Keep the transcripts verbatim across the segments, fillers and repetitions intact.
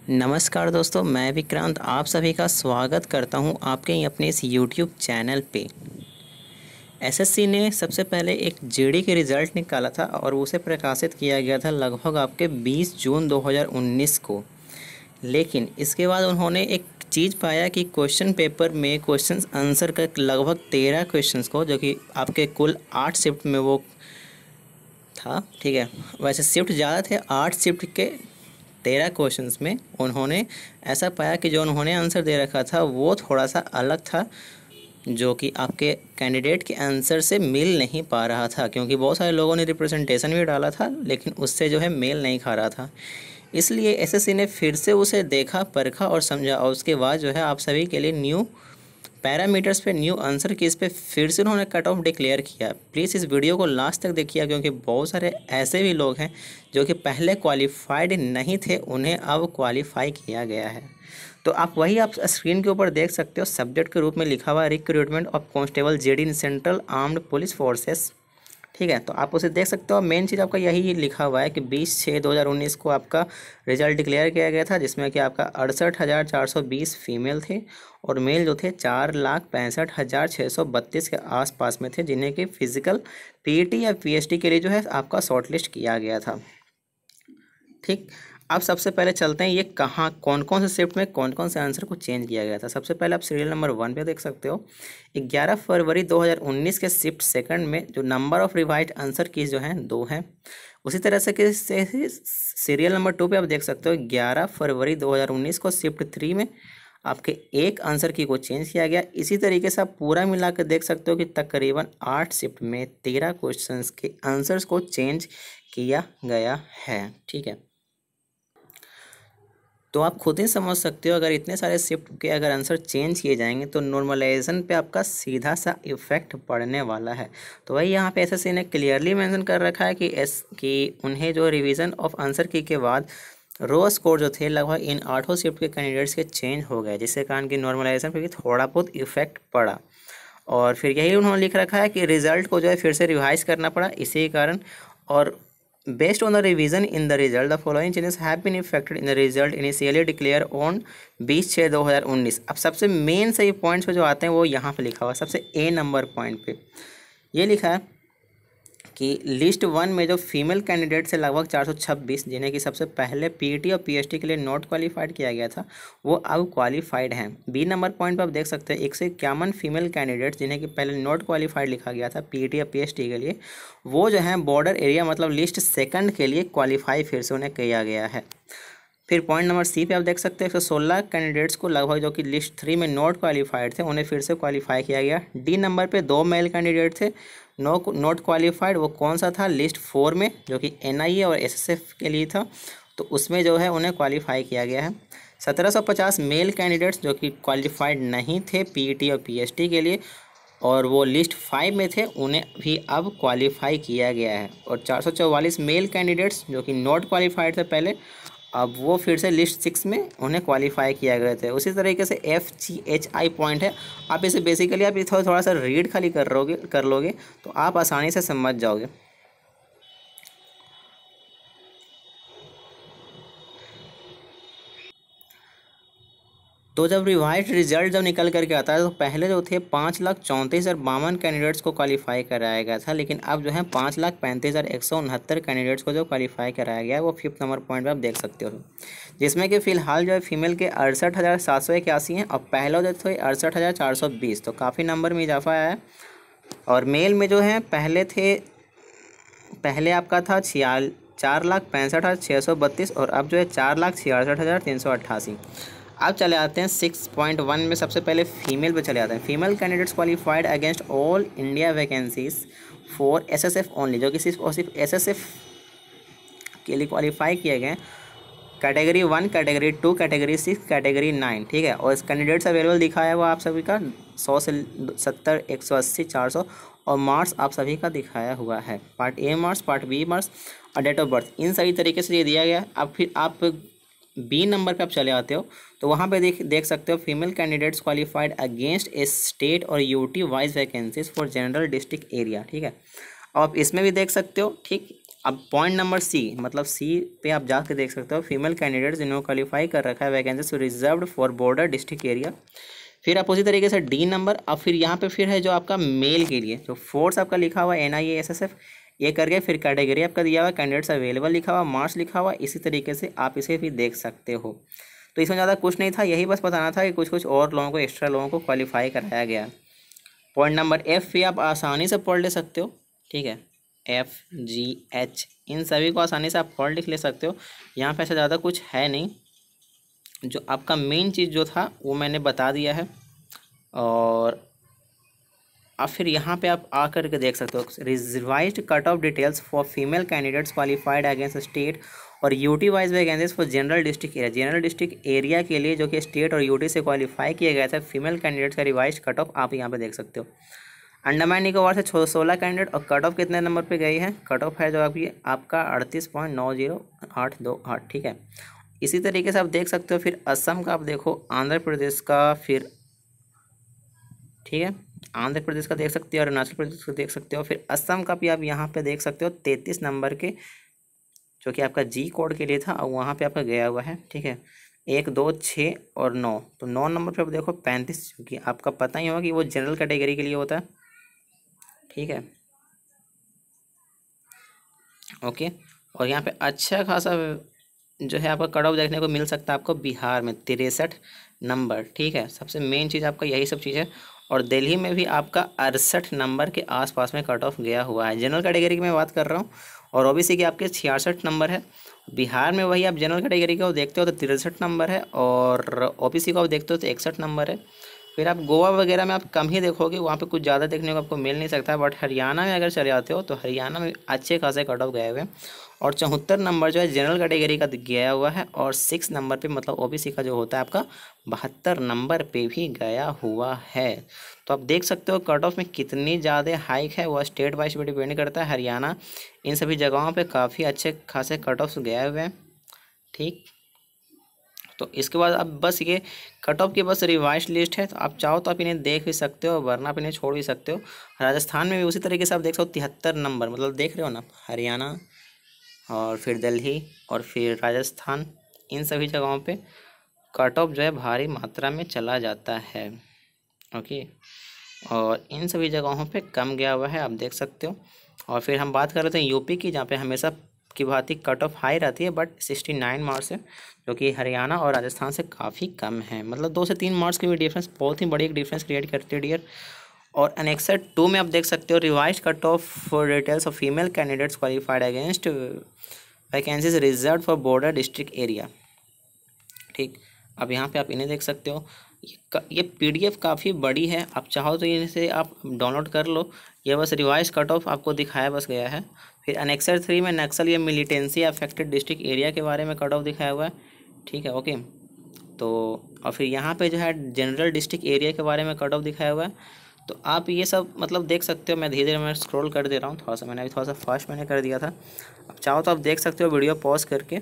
नमस्कार दोस्तों, मैं विक्रांत आप सभी का स्वागत करता हूं आपके ही अपने इस यूट्यूब चैनल पे। एसएससी ने सबसे पहले एक जीडी के रिज़ल्ट निकाला था और उसे प्रकाशित किया गया था लगभग आपके बीस जून दो हज़ार उन्नीस को। लेकिन इसके बाद उन्होंने एक चीज़ पाया कि क्वेश्चन पेपर में क्वेश्चन आंसर का लगभग तेरह क्वेश्चंस को, जो कि आपके कुल आठ शिफ्ट में वो था, ठीक है। वैसे शिफ्ट ज़्यादा थे, आठ शिफ्ट के तेरह क्वेश्चंस में उन्होंने ऐसा पाया कि जो उन्होंने आंसर दे रखा था वो थोड़ा सा अलग था, जो कि आपके कैंडिडेट के आंसर से मेल नहीं पा रहा था, क्योंकि बहुत सारे लोगों ने रिप्रेजेंटेशन भी डाला था लेकिन उससे जो है मेल नहीं खा रहा था। इसलिए एसएससी ने फिर से उसे देखा, परखा और समझा, और उसके बाद जो है आप सभी के लिए न्यू पैरामीटर्स पे, न्यू आंसर की इस पे फिर से उन्होंने कट ऑफ डिक्लेयर किया। प्लीज़ इस वीडियो को लास्ट तक देखिए, क्योंकि बहुत सारे ऐसे भी लोग हैं जो कि पहले क्वालिफाइड नहीं थे, उन्हें अब क्वालिफाई किया गया है। तो आप वही आप स्क्रीन के ऊपर देख सकते हो, सब्जेक्ट के रूप में लिखा हुआ है recruitment of constable GD in central armed police forces, ठीक है। तो आप उसे देख सकते हो। मेन चीज़ आपका यही लिखा हुआ है कि बीस छः दो हज़ार उन्नीस को आपका रिजल्ट डिक्लेयर किया गया था, जिसमें कि आपका अड़सठ हज़ार चार सौ बीस फीमेल थे और मेल जो थे चार लाख पैंसठ हज़ार छः सौ बत्तीस के आसपास में थे, जिन्हें कि फिजिकल पीईटी या पीएचडी के लिए जो है आपका शॉर्टलिस्ट किया गया था, ठीक। अब सबसे पहले चलते हैं ये कहाँ कौन कौन से शिफ्ट में कौन कौन से आंसर को चेंज किया गया था। सबसे पहले आप सीरियल नंबर वन पे देख सकते हो, ग्यारह फरवरी दो हज़ार उन्नीस के शिफ्ट सेकंड में जो नंबर ऑफ रिवाइज आंसर की जो हैं दो हैं। उसी तरह से कि सीरियल नंबर टू पे आप देख सकते हो, ग्यारह फरवरी दो हज़ार उन्नीस को शिफ्ट थ्री में आपके एक आंसर की को चेंज किया गया। इसी तरीके से आप पूरा मिला कर देख सकते हो कि तकरीबन आठ शिफ्ट में तेरह क्वेश्चंस के आंसर्स को चेंज किया गया है, ठीक है। तो आप खुद ही समझ सकते हो, अगर इतने सारे शिफ्ट के अगर आंसर चेंज किए जाएंगे तो नॉर्मलाइजेशन पे आपका सीधा सा इफेक्ट पड़ने वाला है। तो वही यहाँ पे एसएससी ने क्लियरली मेंशन कर रखा है कि एस कि उन्हें जो रिवीजन ऑफ आंसर की के बाद रो स्कोर जो थे लगभग इन आठों शिफ्ट के कैंडिडेट्स के चेंज हो गए, जिसके कारण कि नॉर्मलाइजेशन पे भी थोड़ा बहुत इफेक्ट पड़ा। और फिर यही उन्होंने लिख रखा है कि रिजल्ट को जो है फिर से रिवाइज करना पड़ा इसी कारण। और based on the revision in the result, the following changes have been effected in the result initially declared on बीस छः दो हज़ार उन्नीस। अब सबसे मेन सही पॉइंट्स पे जो आते हैं वो यहाँ पे लिखा हुआ है। सबसे ए नंबर पॉइंट पे ये लिखा है कि लिस्ट वन में जो फीमेल कैंडिडेट से लगभग चार सौ छब्बीस, जिन्हें कि सबसे पहले पीईटी और पीएचडी के लिए नॉट क्वालिफाइड किया गया था, वो अब क्वालिफाइड हैं। बी नंबर पॉइंट पर आप देख सकते हैं एक सौ इक्यावन फीमेल कैंडिडेट जिन्हें कि पहले नॉट क्वालिफाइड लिखा गया था पीईटी या पीएचडी के लिए, वो जो है बॉर्डर एरिया मतलब लिस्ट सेकंड के लिए क्वालिफाई फिर से उन्हें किया गया है। फिर पॉइंट नंबर सी पे आप देख सकते हैं एक सौ सोलह कैंडिडेट्स को लगभग जो कि लिस्ट थ्री में नॉट क्वालिफाइड थे, उन्हें फिर से क्वालिफाई किया गया। डी नंबर पे दो मेल कैंडिडेट थे नो नॉट क्वालिफाइड, वो कौन सा था, लिस्ट फोर में, जो कि एनआईए और एसएसएफ के लिए था, तो उसमें जो है उन्हें क्वालिफाई किया गया है। सत्रह सौ पचास मेल कैंडिडेट्स जो कि क्वालिफाइड नहीं थे पीईटी और पीएचडी के लिए और वो लिस्ट फाइव में थे, उन्हें भी अब क्वालिफाई किया गया है। और चार सौ चौवालीस मेल कैंडिडेट्स जो कि नॉट क्वालिफाइड थे पहले, अब वो फिर से लिस्ट सिक्स में उन्हें क्वालिफाई किया गए थे। उसी तरीके से F G H I point है, आप इसे बेसिकली आप थोड़ा थोड़ा सा रीड खाली कर लोगे कर लोगे तो आप आसानी से समझ जाओगे। तो जब रिवाइज रिजल्ट जब निकल करके आता है तो पहले जो थे पाँच लाख चौंतीस हज़ार बावन कैंडिडेट्स को क्वालिफाई कराया गया था, लेकिन अब जो है पाँच लाख पैंतीस हज़ार एक सौ उनहत्तर कैंडिडेट्स को जो क्वालिफाई कराया गया है वो फिफ्थ नंबर पॉइंट पे आप देख सकते हो, जिसमें कि फिलहाल जो है फीमेल के अड़सठ हज़ार सात सौ इक्यासी हैं और पहला जो थे अड़सठ हज़ार चार सौ बीस, तो काफ़ी नंबर में इजाफा आया है। और मेल में जो है पहले थे पहले आपका था छियाल चार लाख पैंसठ हज़ार छः सौ बत्तीस और अब जो है चार लाख छियासठ हज़ार तीन सौ अट्ठासी। अब चले आते हैं सिक्स पॉइंट वन में, सबसे पहले फीमेल पे चले आते हैं। Female candidates qualified against all India vacancies for SSF only, जो कि सिर्फ और सिर्फ एसएसएफ के लिए क्वालिफाई किए गए, category one, category two, category six, category nine, ठीक है। और इस कैंडिडेट्स अवेलेबल दिखाया हुआ आप सभी का सौ से सत्तर, एक सौ अस्सी, चार सौ और मार्क्स आप सभी का दिखाया हुआ है, part A marks, part B marks और डेट ऑफ बर्थ, इन सही तरीके से ये दिया गया है। अब फिर आप बी नंबर पे आप चले आते हो तो वहाँ पे देख देख सकते हो female candidates qualified against a state और UT wise vacancies for general district area, ठीक है। अब इसमें भी देख सकते हो, ठीक। अब पॉइंट नंबर सी, मतलब सी पे आप जाके देख सकते हो फीमेल कैंडिडेट्स जिन्होंने क्वालिफाई कर रखा है vacancies reserved for border district area. फिर आप उसी तरीके से डी नंबर, अब फिर यहाँ पे फिर है जो आपका मेल के लिए जो फोर्स आपका लिखा हुआ N I A S S F ये करके, फिर कैटेगरी आपका दिया हुआ कैंडिडेट्स अवेलेबल लिखा हुआ, मार्क्स लिखा हुआ, इसी तरीके से आप इसे भी देख सकते हो। तो इसमें ज़्यादा कुछ नहीं था, यही बस बताना था कि कुछ कुछ और लोगों को, एक्स्ट्रा लोगों को क्वालिफाई कराया गया। पॉइंट नंबर एफ भी आप आसानी से पढ़ ले सकते हो, ठीक है, एफ जी एच इन सभी को आसानी से आप पढ़ लिख ले सकते हो। यहाँ पे ऐसा ज़्यादा कुछ है नहीं, जो आपका मेन चीज़ जो था वो मैंने बता दिया है। और अब फिर यहाँ पे आप आकर के देख सकते हो revised cut off details for female candidates qualified against state और UT wise vacancies for general district area. General district area के लिए जो कि स्टेट और यूटी से क्वालिफाई किया गया था फीमेल कैंडिडेट्स का रिवाइज्ड कट ऑफ आप यहाँ पे देख सकते हो। अंडमान निकोबार से सोलह कैंडिडेट और कट ऑफ कितने नंबर पे गई है, कट ऑफ है जो आपकी आपका अड़तीस पॉइंट नौ जीरो आठ दो आठ, ठीक है। इसी तरीके से आप देख सकते हो फिर असम का आप देखो, आंध्र प्रदेश का, फिर ठीक है आंध्र प्रदेश का देख सकते हो, अरुणाचल प्रदेश का देख सकते हो, फिर असम का भी आप यहाँ पे देख सकते हो तैंतीस नंबर के जो कि आपका जी कोड के लिए था और वहाँ पे आपका गया हुआ है, ठीक है। एक दो छः और नौ, तो नौ नंबर पे आप देखो पैंतीस, क्योंकि आपका पता ही होगा कि वो जनरल कैटेगरी के लिए होता है, ठीक है, ओके। और यहाँ पे अच्छा खासा जो है आपका कट ऑफ देखने को मिल सकता है आपको बिहार में तिरसठ नंबर, ठीक है। सबसे मेन चीज़ आपका यही सब चीज़ है। और दिल्ली में भी आपका अड़सठ नंबर के आसपास में कट ऑफ गया हुआ है, जनरल कैटेगरी की मैं बात कर रहा हूँ। और ओबीसी के आपके छियासठ नंबर है। बिहार में वही आप जनरल कैटेगरी का देखते हो तो तिरसठ नंबर है, और ओबीसी का आप देखते हो तो इकसठ नंबर है। फिर आप गोवा वगैरह में आप कम ही देखोगे, वहाँ पे कुछ ज़्यादा देखने को आपको मिल नहीं सकता। बट हरियाणा में अगर चले जाते हो तो हरियाणा में अच्छे खासे कट ऑफ गए हुए हैं। और चौहत्तर नंबर जो है जनरल कैटेगरी का गया हुआ है, और सिक्स नंबर पे मतलब ओबीसी का जो होता है आपका बहत्तर नंबर पे भी गया हुआ है। तो आप देख सकते हो कट ऑफ में कितनी ज़्यादा हाइक है, वह स्टेट वाइज भी डिपेंड करता है। हरियाणा इन सभी जगहों पे काफ़ी अच्छे खासे कट ऑफ गए हुए हैं, ठीक। तो इसके बाद अब बस ये कट ऑफ की बस रिवाइज लिस्ट है, तो आप चाहो तो आप इन्हें देख भी सकते हो, वरना आप इन्हें छोड़ भी सकते हो। राजस्थान में भी उसी तरीके से आप देख सकते हो तिहत्तर नंबर, मतलब देख रहे हो ना, हरियाणा और फिर दिल्ली और फिर राजस्थान, इन सभी जगहों पे कट ऑफ जो है भारी मात्रा में चला जाता है, ओके। और इन सभी जगहों पे कम गया हुआ है, आप देख सकते हो। और फिर हम बात कर रहे थे यूपी की, जहाँ पे हमेशा की भांति कट ऑफ हाई रहती है, बट सिक्सटी नाइन मार्क्स है, जो कि हरियाणा और राजस्थान से काफ़ी कम है। मतलब दो से तीन मार्क्स की भी डिफरेंस बहुत ही बड़ी एक डिफरेंस क्रिएट करती है डियर। और एनेक्सर टू में आप देख सकते हो revise cut off for details of female candidates qualified against vacancies reserve for border district area, ठीक। अब यहाँ पे आप इन्हें देख सकते हो। ये पीडीएफ काफ़ी बड़ी है, आप चाहो तो इसे आप डाउनलोड कर लो। ये बस रिवाइज कट ऑफ आपको दिखाया बस गया है। फिर अनेक्सर थ्री में नक्सल या मिलिटेंसी अफेक्टेड डिस्ट्रिक्ट एरिया के बारे में कट ऑफ दिखाया हुआ है, ठीक है, ओके। तो और फिर यहाँ पे जो है जनरल डिस्ट्रिक्ट एरिया के बारे में कट ऑफ दिखाया हुआ है। तो आप ये सब मतलब देख सकते हो। मैं धीरे धीरे मैं स्क्रॉल कर दे रहा हूँ, थोड़ा सा मैंने अभी थोड़ा सा फास्ट मैंने कर दिया था। अब चाहो तो आप देख सकते हो वीडियो पॉज करके,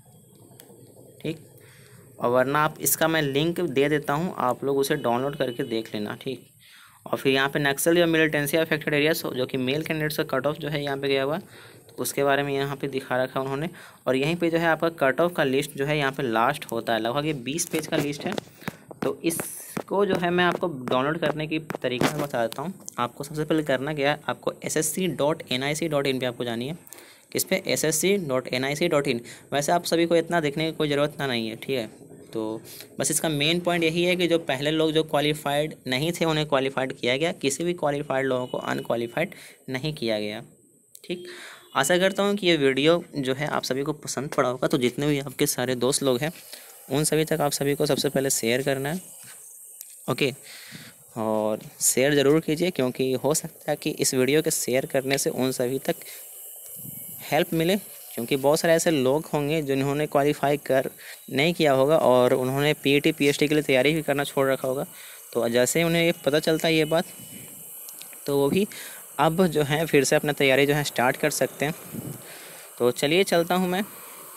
ठीक। और वरना आप इसका मैं लिंक दे देता हूँ, आप लोग उसे डाउनलोड करके देख लेना, ठीक। और फिर यहाँ पे नक्सल या मिलिटेंसी अफेक्टेड एरियाज जो कि मेल कैंडिडेट्स का कट ऑफ जो है यहाँ पे गया हुआ, तो उसके बारे में यहाँ पे दिखा रखा है उन्होंने। और यहीं पे जो है आपका कट ऑफ का लिस्ट जो है यहाँ पे लास्ट होता है, लगभग ये बीस पेज का लिस्ट है। तो इसको जो है मैं आपको डाउनलोड करने की तरीका बता देता हूँ। आपको सबसे पहले करना क्या है, आपको S S C dot N I C dot in पर आपको जानी है। किस पे, S S C dot N I C dot in. वैसे आप सभी को इतना देखने की कोई ज़रूरत ना नहीं है, ठीक है। तो बस इसका मेन पॉइंट यही है कि जो पहले लोग जो क्वालिफाइड नहीं थे उन्हें क्वालिफाइड किया गया, किसी भी क्वालिफाइड लोगों को अनक्वालिफाइड नहीं किया गया, ठीक। आशा करता हूँ कि ये वीडियो जो है आप सभी को पसंद पड़ा होगा। तो जितने भी आपके सारे दोस्त लोग हैं उन सभी तक आप सभी को सबसे पहले शेयर करना है, ओके। और शेयर ज़रूर कीजिए, क्योंकि हो सकता है कि इस वीडियो के शेयर करने से उन सभी तक हेल्प मिले, क्योंकि बहुत सारे ऐसे लोग होंगे जिन्होंने क्वालिफाई कर नहीं किया होगा और उन्होंने पीईटी पीएचडी के लिए तैयारी भी करना छोड़ रखा होगा। तो जैसे ही उन्हें ये पता चलता है ये बात, तो वो भी अब जो है फिर से अपना तैयारी जो है स्टार्ट कर सकते हैं। तो चलिए चलता हूँ मैं।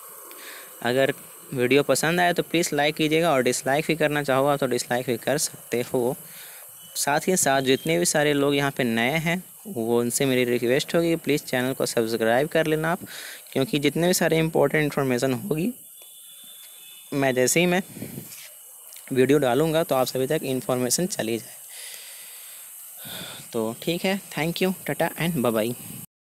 अगर वीडियो पसंद आए तो प्लीज़ लाइक कीजिएगा, और डिसलाइक भी करना चाहोगा तो डिसलाइक भी कर सकते हो। साथ ही साथ जितने भी सारे लोग यहाँ पे नए हैं वो उनसे मेरी रिक्वेस्ट होगी प्लीज़ चैनल को सब्सक्राइब कर लेना आप, क्योंकि जितने भी सारे इंपॉर्टेंट इन्फॉर्मेशन होगी मैं जैसे ही मैं वीडियो डालूँगा तो आप सभी तक इन्फॉर्मेशन चली जाए। तो ठीक है, thank you, tata and bye bye.